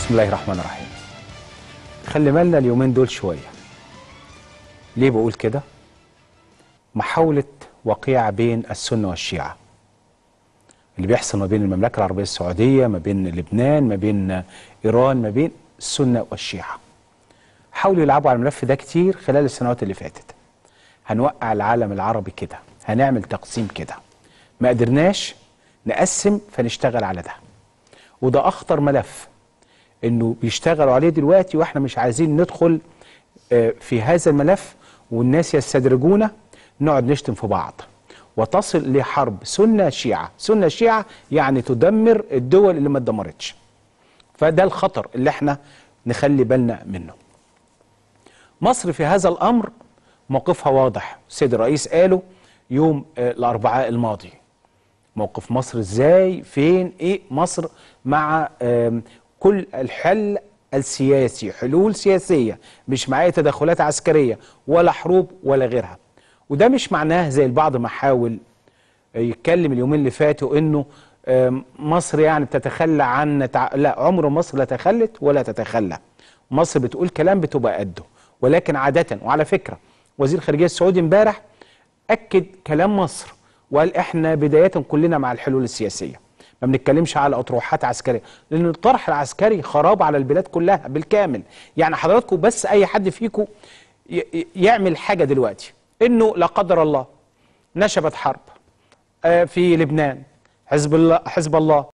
بسم الله الرحمن الرحيم. خلي بالنا اليومين دول شوية. ليه بقول كده؟ محاولة وقيعة بين السنة والشيعة اللي بيحصل ما بين المملكة العربية السعودية، ما بين لبنان، ما بين إيران، ما بين السنة والشيعة. حاولوا يلعبوا على الملف ده كتير خلال السنوات اللي فاتت. هنوقع العالم العربي كده، هنعمل تقسيم كده، ما قدرناش نقسم فنشتغل على ده. وده أخطر ملف انه بيشتغلوا عليه دلوقتي، واحنا مش عايزين ندخل في هذا الملف والناس يستدرجونا نقعد نشتم في بعض وتصل لحرب سنة شيعة. سنة شيعة يعني تدمر الدول اللي ما اتدمرتش. فده الخطر اللي احنا نخلي بالنا منه. مصر في هذا الامر موقفها واضح. السيد الرئيس قاله يوم الاربعاء الماضي. موقف مصر ازاي؟ فين؟ ايه مصر مع كل الحل السياسي، حلول سياسية، مش معايا تدخلات عسكرية ولا حروب ولا غيرها. وده مش معناه زي البعض ما حاول يتكلم اليومين اللي فاتوا انه مصر يعني بتتخلى عن لا، عمر مصر لا تخلت ولا تتخلى. مصر بتقول كلام بتبقى قده، ولكن عادة. وعلى فكرة وزير الخارجية السعودي امبارح أكد كلام مصر وقال احنا بداية كلنا مع الحلول السياسية، ما بنتكلمش على اطروحات عسكريه، لان الطرح العسكري خراب على البلاد كلها بالكامل. يعني حضراتكم بس اي حد فيكم يعمل حاجه دلوقتي انه لا قدر الله نشبت حرب في لبنان، حزب الله